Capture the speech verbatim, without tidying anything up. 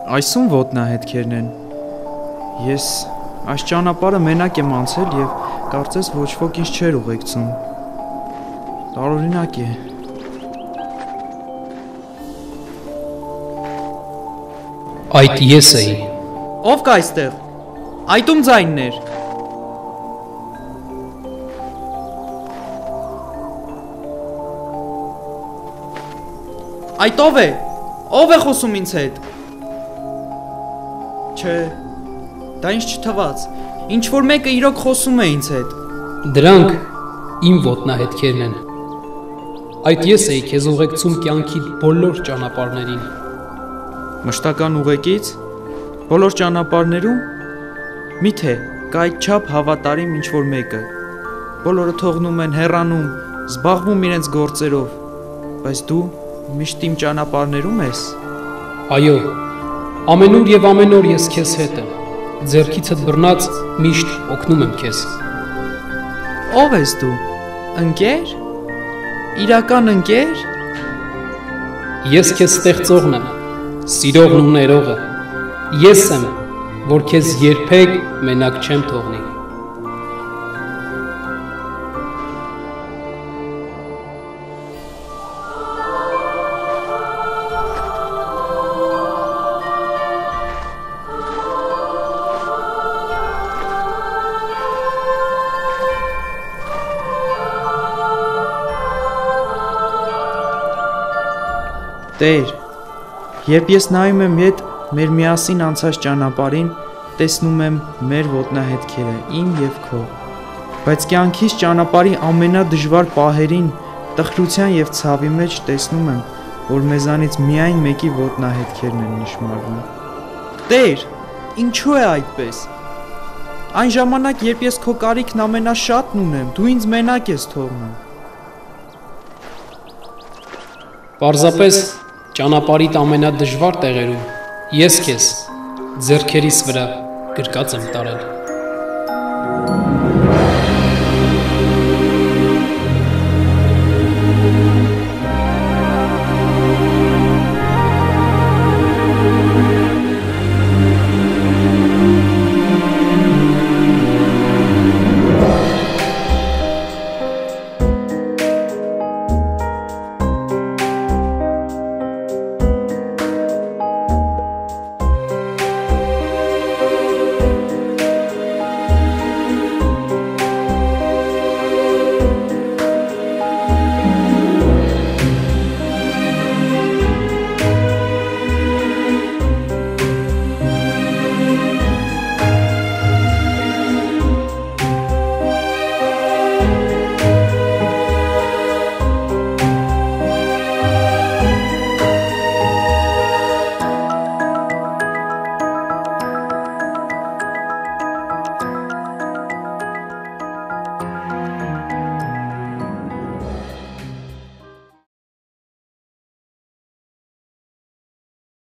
Այսում ոտնահետքերն են։ Ես այս ճանապարհը մենակ եմ անցել եւ կարծես ոչ ոք ինձ չէր ուղեկցում։ Տարօրինակ է։ Այդ ես էի։ Ով կա այստեղ։ Այդում ձայններ։ Այդ ով է։ Ով է խոսում ինձ հետ։ Չէ, դա ինձ չթվաց, ինչ-որ մեկը իրոք խոսում է ինձ հետ։ Դրանք իմ ոտնահետքերն են։ Այդ ես էի քեզ ուղեկցում կյանքի բոլոր ճանապարհներին։ Մշտական ուղեկից, բոլոր ճանապարհներում, միթե կա այդչափ հավատարիմ ինչ-որ մեկը։ Բոլորը թողնում են, հեռանում, զբաղվում իրենց գործերով, բայց դու միշտ իմ ճանապարհներում ես։ Այո, ամենուր եւ ամեն օր ես քեզ հետ եմ, ձեռքիցդ բռնած միշտ օգնում եմ քեզ։ Ով ես դու, ընկեր, իրական ընկեր։ Ես քեզ ստեղծողն եմ, սիրողն ու ներողը, ես եմ, որ քեզ երբեք մենակ չեմ թողնի։ Տեր, երբ ես նայում եմ ետ մեր միասին անցած ճանապարհին, տեսնում եմ մեր ոտնահետքերը, իմ և քո, բայց կյանքիս ճանապարհի ամենադժվար պահերին, տխրության և ցավի մեջ տեսնում եմ, որ մեզանից միայն մեկի ոտնահետքերն են նշմարվում։ Տեր, ինչու է այդպես։ Այն ժամանակ, երբ ես քո կարիքն ամենաշատն ունեմ, դու ինձ մենակ ես թողնում։ Պարզապես ճանապարհիդ ամենադժվար տեղերում ես քեզ ձեռքերիս վրա գրկած եմ տարել։